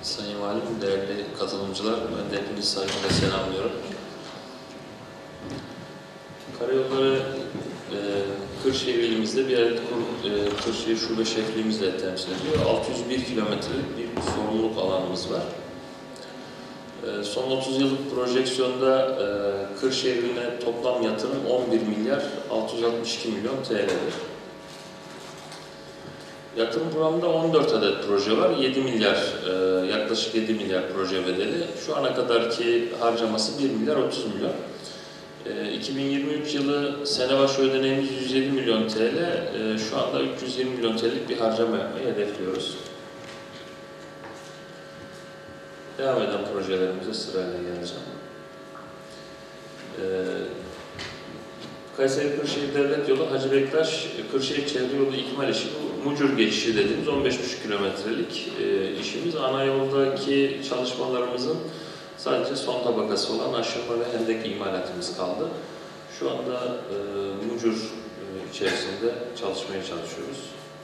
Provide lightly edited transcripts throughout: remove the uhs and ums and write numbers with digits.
Sayın Valim, değerli katılımcılar, ben de hepinizi saygıyla selamlıyorum. Karayolları Kırşehir ilimizde bir adet Kırşehir Şube Şefliğimizle temsil ediyor. 601 kilometrelik bir sorumluluk alanımız var. Son 30 yıllık projeksiyonda Kırşehir iline toplam yatırım 11 milyar 662 milyon TL'dir. Yatırım programında 14 adet proje var. 7 milyar, yaklaşık 7 milyar proje bedeli. Şu ana kadarki harcaması 1 milyar 30 milyon. 2023 yılı sene başı ödeneğimiz 107 milyon TL. Şu anda 320 milyon TL'lik bir harcama yapmayı hedefliyoruz. Devam eden projelerimize sırayla geleceğim. Kayseri-Kırşehir Devlet Yolu Hacı Bektaş Kırşehir Çevre Yolu ikmal işi, bu Mucur geçişi dediğimiz 15,5 kilometrelik işimiz. Ana yoldaki çalışmalarımızın sadece son tabakası olan aşınma ve hendek imalatımız kaldı. Şu anda Mucur içerisinde çalışmaya çalışıyoruz.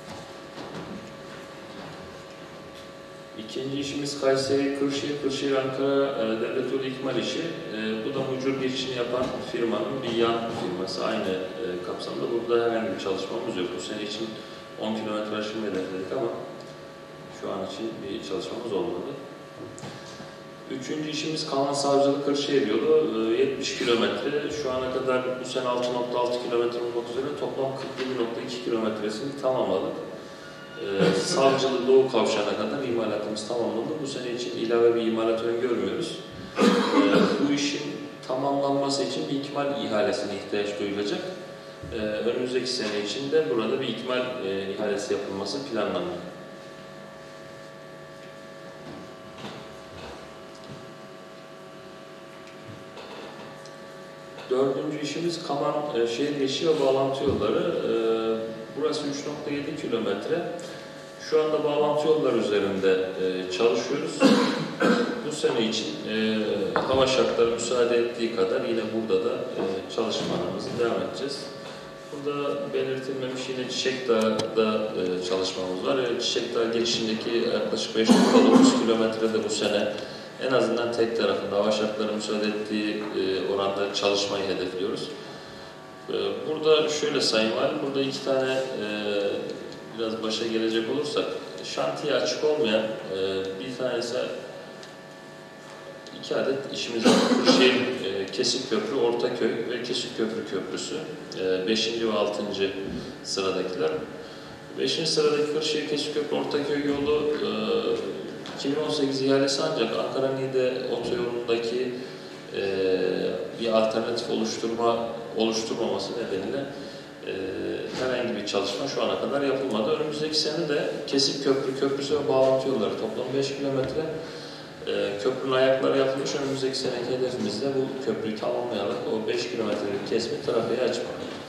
İkinci işimiz Kayseri-Kırşehir, Kırşehir-Ankara Devlet Yolu ikmal işi. Bu da Mucur geçişini yapan firmanın bir yan firması. Aynı kapsamda burada herhangi bir çalışmamız yok. Bu sene için 10 kilometre aşımı hedefledik ama şu an için bir çalışmamız olmadı. Üçüncü işimiz Kalan Savcılık Kırşehir yolu 70 kilometre. Şu ana kadar bu sene 6,6 kilometre olmak üzere toplam 47,2 kilometresini tamamladık. Savcılı Doğu Kavşağı'na kadar imalatımız tamamlandı. Bu sene için ilave bir imalat öngörmüyoruz. Bu işin tamamlanması için bir ikmal ihalesine ihtiyaç duyulacak. Önümüzdeki sene için de burada bir ikmal ihalesi yapılması planlanıyor. Dördüncü işimiz Kaman şehir geçişi ve bağlantı yolları. Burası 3,7 kilometre. Şu anda bağlantı yolları üzerinde çalışıyoruz. Bu sene için hava şartları müsaade ettiği kadar yine burada da çalışmalarımızı devam edeceğiz. Burada belirtilmemiş yine Çiçekdağ'da çalışmamız var. Çiçekdağ geçişindeki yaklaşık 5,9 kilometrede bu sene en azından tek tarafında hava şartları müsaade ettiği oranda çalışmayı hedefliyoruz. Burada şöyle Sayın Valim, burada iki tane biraz başa gelecek olursak, şantiye açık olmayan bir tanesi 2 adet işimiz var. Kırşehir Kesikköprü, Ortaköy ve Kesikköprü Köprüsü. 5. ve 6. sıradakiler. 5. sıradaki Kırşehir Kesikköprü Ortaköy yolu 2018 ihalesi ancak Ankara-Niğde otoyolundaki bir alternatif oluşturmaması nedeniyle herhangi bir çalışma şu ana kadar yapılmadı. Önümüzdeki sene de Kesikköprü Köprüsü ve bağlantı yolları toplam 5 kilometre. Köprünün ayakları yapılmış. Önümüzdeki seneki hedefimiz de bu köprüyü tamamlayarak o 5 kilometrelik kesimi trafiğe açmak.